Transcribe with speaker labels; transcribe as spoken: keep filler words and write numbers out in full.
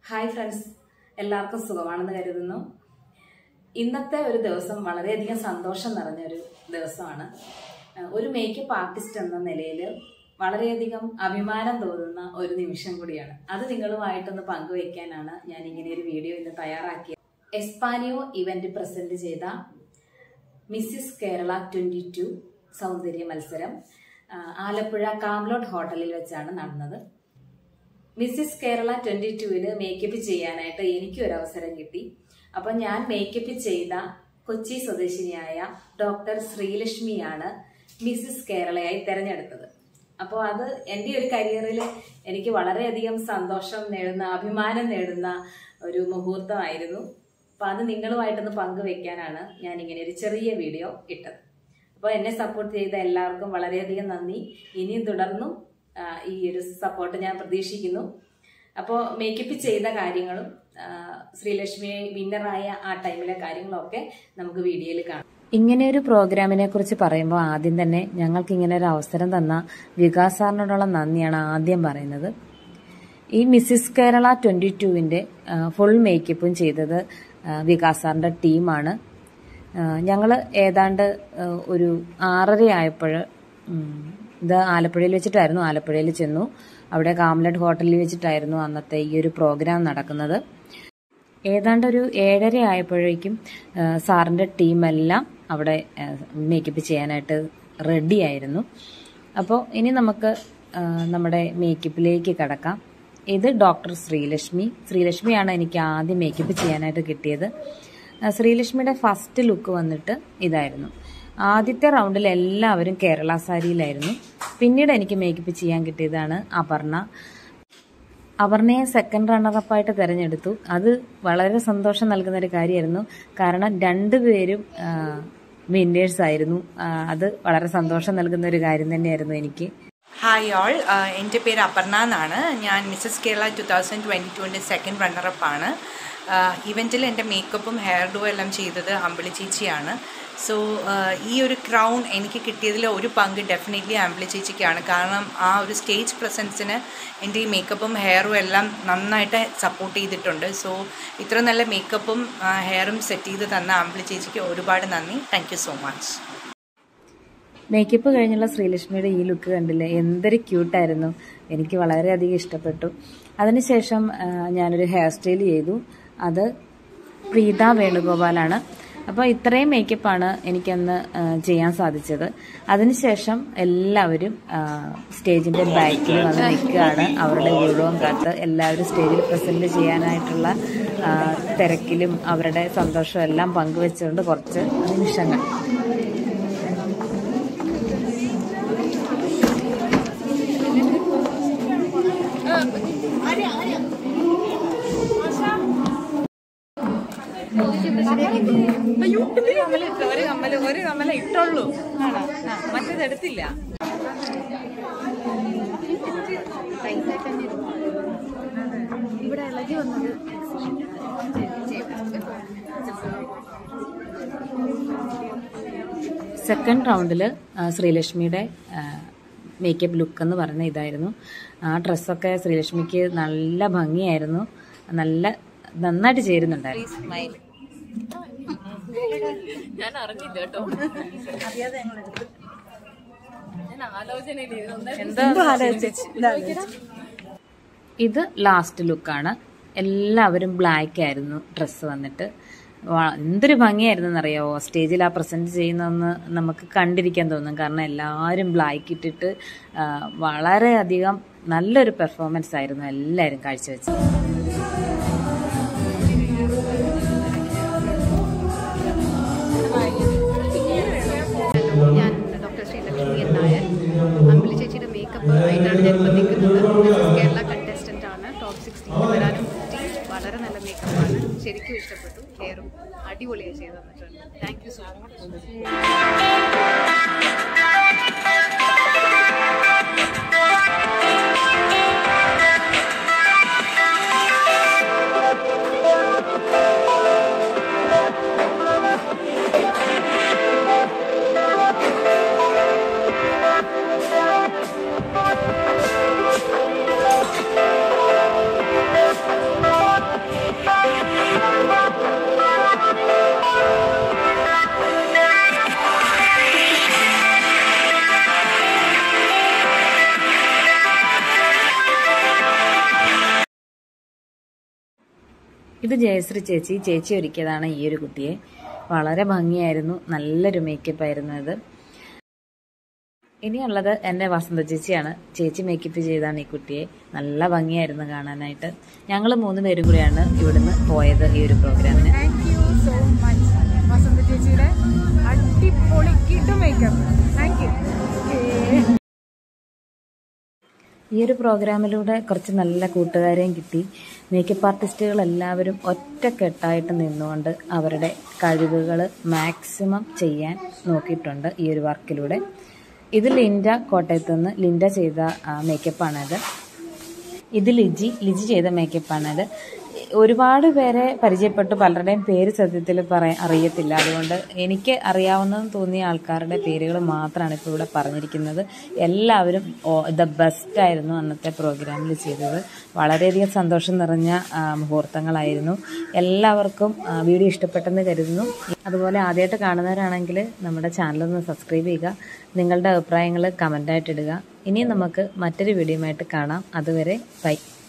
Speaker 1: Hi friends, എല്ലാവർക്കും സുഖമാണെന്ന് കരുതുന്നു. ഇന്നത്തെ ഒരു ദിവസം വളരെയധികം സന്തോഷം നിറഞ്ഞ ഒരു ദിവസമാണ്. ഒരു മേക്കപ്പ് ആർട്ടിസ്റ്റ് എന്ന നിലയിൽ വളരെയധികം അഭിമാനം തോന്നുന്ന ഒരു നിമിഷം കൂടിയാണ്. അത് നിങ്ങളുമായിട്ടൊന്ന് പങ്കുവയ്ക്കാനാണ് ഞാൻ ഇങ്ങനെ ഒരു വീഡിയോ ഇന്ന് തയ്യാറാക്കിയത്. എസ്പാനിയോ ഇവന്റ് പ്രസന്റ് ചെയ്ത മിസ്സിസ് കേരള ട്വന്റി ടു സൗന്ദര്യ മത്സരം ആലപ്പുഴ കാംലോട്ട് ഹോട്ടലിൽ വെച്ചാണ് നടന്നത്. മിസ്സിസ് കേരള ട്വന്റി ടുവില് മേക്കപ്പ് ചെയ്യാനായിട്ട് എനിക്ക് ഒരു അവസരം കിട്ടി. അപ്പൊ ഞാൻ മേക്കപ്പ് ചെയ്ത കൊച്ചി സ്വദേശിനിയായ ഡോക്ടർ ശ്രീലക്ഷ്മിയാണ് മിസ്സിസ് കേരളയായി തെരഞ്ഞെടുത്തത്. അപ്പോൾ അത് എൻ്റെ ഒരു കരിയറിൽ എനിക്ക് വളരെയധികം സന്തോഷം നേടുന്ന, അഭിമാനം നേടുന്ന ഒരു മുഹൂർത്തമായിരുന്നു. അപ്പൊ അത് നിങ്ങളുമായിട്ടൊന്ന് പങ്കുവെക്കാനാണ് ഞാൻ ഇങ്ങനെ ഒരു ചെറിയ വീഡിയോ ഇട്ടത്. അപ്പോൾ എന്നെ സപ്പോർട്ട് ചെയ്ത എല്ലാവർക്കും വളരെയധികം നന്ദി. ഇനിയും തുടർന്നും ഈ ഒരു സപ്പോർട്ട് ഞാൻ പ്രതീക്ഷിക്കുന്നു. അപ്പോൾ മേക്കപ്പ് ചെയ്ത കാര്യങ്ങളും ശ്രീലക്ഷ്മി വിന്നറായ ആ ടൈമിലെ കാര്യങ്ങളൊക്കെ നമുക്ക് വീഡിയോയിൽ കാണാം. ഇങ്ങനെ ഒരു പ്രോഗ്രാമിനെ കുറിച്ച് പറയുമ്പോൾ ആദ്യം തന്നെ ഞങ്ങൾക്ക് ഇങ്ങനെ ഒരു അവസരം തന്ന വികാസ് സാറിനോടുള്ള നന്ദിയാണ് ആദ്യം പറയുന്നത്. ഈ മിസ്സിസ് കേരള ട്വന്റി ടുവിന്റെ ഫുൾ മേക്കപ്പും ചെയ്തത് വികാസ് സാറിന്റെ ടീമാണ്. ഞങ്ങൾ ഏതാണ്ട് ഒരു ആറര ആയപ്പോൾ ഇത് ആലപ്പുഴയിൽ വെച്ചിട്ടായിരുന്നു. ആലപ്പുഴയിൽ ചെന്നു. അവിടെ കാംലറ്റ് ഹോട്ടലിൽ വെച്ചിട്ടായിരുന്നു അന്നത്തെ ഈ ഒരു പ്രോഗ്രാം നടക്കുന്നത്. ഏതാണ്ട് ഒരു ഏഴര ആയപ്പോഴേക്കും സാറിന്റെ ടീമെല്ലാം അവിടെ മേക്കപ്പ് ചെയ്യാനായിട്ട് റെഡി ആയിരുന്നു. അപ്പോൾ ഇനി നമുക്ക് നമ്മുടെ മേക്കപ്പിലേക്ക് കടക്കാം. ഇത് ഡോക്ടർ ശ്രീലക്ഷ്മി. ശ്രീലക്ഷ്മിയാണ് എനിക്ക് ആദ്യം മേക്കപ്പ് ചെയ്യാനായിട്ട് കിട്ടിയത്. ശ്രീലക്ഷ്മിയുടെ ഫസ്റ്റ് ലുക്ക് വന്നിട്ട് ഇതായിരുന്നു. ആദ്യത്തെ റൗണ്ടിൽ എല്ലാവരും കേരള സാരിയിലായിരുന്നു. പിന്നീട് എനിക്ക് മേക്കപ്പ് ചെയ്യാൻ കിട്ടിയതാണ് അപർണ. അപർണയെ സെക്കൻഡ് റണ്ണറപ്പായിട്ട് തിരഞ്ഞെടുത്തു. അത് വളരെ സന്തോഷം നൽകുന്ന ഒരു കാര്യമായിരുന്നു. കാരണം രണ്ടുപേരും വിന്നേഴ്സ് ആയിരുന്നു. അത് വളരെ സന്തോഷം നൽകുന്ന ഒരു കാര്യം തന്നെയായിരുന്നു എനിക്ക്.
Speaker 2: ഹായ് ഓൾ, എൻ്റെ പേര് അപർണ എന്നാണ്. ഞാൻ Mrs Kerala two thousand twenty ടുവിൻ്റെ സെക്കൻഡ് റണ്ണറപ്പാണ്. ഇവൻറ്റിൽ എൻ്റെ മേക്കപ്പും ഹെയർ ഡൂ എല്ലാം ചെയ്തത് അമ്പിളി ചേച്ചിയാണ്. സോ ഈ ഒരു ക്രൗൺ എനിക്ക് കിട്ടിയതിൽ ഒരു പങ്ക് ഡെഫിനറ്റ്ലി അമ്പിളി ചേച്ചിക്കാണ്. കാരണം ആ ഒരു സ്റ്റേജ് പ്രസൻസിന് എൻ്റെ ഈ മേക്കപ്പും ഹെയറും എല്ലാം നന്നായിട്ട് സപ്പോർട്ട് ചെയ്തിട്ടുണ്ട്. സോ ഇത്ര നല്ല മേക്കപ്പും ഹെയറും സെറ്റ് ചെയ്ത് തന്ന അമ്പിളി ചേച്ചിക്ക് ഒരുപാട് നന്ദി. Thank you so much.
Speaker 1: Makeup കഴിഞ്ഞുള്ള ശ്രീലക്ഷ്മിയുടെ ഈ ലുക്ക് കണ്ടില്ലേ, എന്തൊരു ക്യൂട്ടായിരുന്നു. എനിക്ക് വളരെയധികം ഇഷ്ടപ്പെട്ടു. അതിനുശേഷം ഞാനൊരു ഹെയർ സ്റ്റൈൽ ചെയ്തു. അത് പ്രീത വേണുഗോപാലാണ്. അപ്പോൾ ഇത്രയും മേക്കപ്പാണ് എനിക്കന്ന് ചെയ്യാൻ സാധിച്ചത്. അതിനുശേഷം എല്ലാവരും സ്റ്റേജിന്റെ ബാക്കിൽ വന്ന് നിൽക്കുകയാണ്. അവരുടെ ഗൗരവം കാത്ത് എല്ലാവരും സ്റ്റേജിൽ പ്രസന്റ് ചെയ്യാനായിട്ടുള്ള തിരക്കിലും അവരുടെ സന്തോഷവും എല്ലാം പങ്കുവെച്ചുകൊണ്ട് കുറച്ച് നിമിഷങ്ങൾ.
Speaker 2: ഒരു കമ്മല് ഒരു കമ്മല ഇട്ടുള്ളൂ, മറ്റേത് എടുത്തില്ല. ഇവിടെ ഇളകി വന്നത്
Speaker 1: സെക്കൻഡ് റൗണ്ടിൽ ശ്രീലക്ഷ്മിയുടെ മേക്കപ്പ് ലുക്ക് എന്ന് പറഞ്ഞ ഇതായിരുന്നു. ആ ഡ്രസ്സൊക്കെ ശ്രീലക്ഷ്മിക്ക് നല്ല ഭംഗിയായിരുന്നു. നല്ല നന്നായിട്ട് ചേരുന്നുണ്ടായിരുന്നു.
Speaker 3: ഞാൻ അറിഞ്ഞില്ല കേട്ടോ.
Speaker 1: ഇത് ലാസ്റ്റ് ലുക്കാണ്. എല്ലാവരും ബ്ലാക്ക് ആയിരുന്നു ഡ്രസ്സ് വന്നിട്ട്. എന്തൊരു ഭംഗിയായിരുന്നു എന്നറിയാവോ. സ്റ്റേജിൽ ആ പ്രസന്റ് ചെയ്യുന്നതെന്ന് നമുക്ക് കണ്ടിരിക്കാൻ തോന്നും. കാരണം എല്ലാവരും ബ്ലാക്ക് ഇട്ടിട്ട് വളരെയധികം നല്ലൊരു പെർഫോമൻസ് ആയിരുന്നു എല്ലാവരും കാഴ്ചവെച്ചത്.
Speaker 4: ഞാൻ ഡോക്ടർ ശ്രീലക്ഷ്മി നായർ. അമ്പിളി ചേച്ചിയുടെ മേക്കപ്പ് ആയിട്ടാണ് ഞാനിപ്പോൾ നിൽക്കുന്നത്. കേരള കണ്ടസ്റ്റൻ്റ് ആണ്. ടോപ്പ് സിക്സ്റ്റീൻ വരാനും പറ്റി. വളരെ നല്ല മേക്കപ്പാണ്. ശരിക്കും ഇഷ്ടപ്പെട്ടു. ഹെയറും അടിപൊളിയായി ചെയ്തു തന്നിട്ടുണ്ട്. Thank you so much.
Speaker 1: ഇത് ജയശ്രീ ചേച്ചി ചേച്ചി ഒരുക്കിയതാണ് ഈ ഒരു കുട്ടിയെ. വളരെ ഭംഗിയായിരുന്നു, നല്ലൊരു മേക്കപ്പ് ആയിരുന്നു ഇത്. ഇനിയുള്ളത് എൻ്റെ വസന്ത ചേച്ചിയാണ്. ചേച്ചി മേക്കപ്പ് ചെയ്താണ് ഈ കുട്ടിയെ. നല്ല ഭംഗിയായിരുന്നു കാണാനായിട്ട്. ഞങ്ങൾ മൂന്ന് പേരും കൂടിയാണ് ഇവിടുന്ന് പോയത് ഈ ഒരു പ്രോഗ്രാമിന്.
Speaker 5: Thank you so much Vasantha ചേച്ചിയുടെ അടിപൊളി കിട്ടും മേക്കപ്പ്. Thank you.
Speaker 1: ഈ ഒരു പ്രോഗ്രാമിലൂടെ കുറച്ച് നല്ല കൂട്ടുകാരെയും കിട്ടി. മേക്കപ്പ് ആർട്ടിസ്റ്റുകൾ എല്ലാവരും ഒറ്റക്കെട്ടായിട്ട് നിന്നുകൊണ്ട് അവരുടെ കഴിവുകൾ മാക്സിമം ചെയ്യാൻ നോക്കിയിട്ടുണ്ട് ഈ ഒരു വർക്കിലൂടെ. ഇത് ലിൻഡ കോട്ടയത്ത് നിന്ന് ലിൻഡ ചെയ്ത മേക്കപ്പാണിത്. ഇത് ലിജി ലിജി ചെയ്ത മേക്കപ്പാണിത്. ഒരുപാട് പേരെ പരിചയപ്പെട്ടു, പലരുടെയും പേര് സത്യത്തിൽ പറയാൻ അറിയത്തില്ല. അതുകൊണ്ട് എനിക്ക് അറിയാവുന്നതെന്ന് തോന്നിയ ആൾക്കാരുടെ പേരുകൾ മാത്രമാണ് ഇപ്പോൾ ഇവിടെ പറഞ്ഞിരിക്കുന്നത്. എല്ലാവരും ദ ബെസ്റ്റ് ആയിരുന്നു അന്നത്തെ പ്രോഗ്രാമിൽ ചെയ്തത്. വളരെയധികം സന്തോഷം നിറഞ്ഞ മുഹൂർത്തങ്ങളായിരുന്നു. എല്ലാവർക്കും വീഡിയോ ഇഷ്ടപ്പെട്ടെന്ന് കരുതുന്നു. അതുപോലെ ആദ്യമായിട്ട് കാണുന്നവരാണെങ്കിൽ നമ്മുടെ ചാനലൊന്ന് സബ്സ്ക്രൈബ് ചെയ്യുക. നിങ്ങളുടെ അഭിപ്രായങ്ങൾ കമൻ്റായിട്ട് ഇടുക. ഇനി നമുക്ക് മറ്റൊരു വീഡിയോയുമായിട്ട് കാണാം. അതുവരെ ബൈ.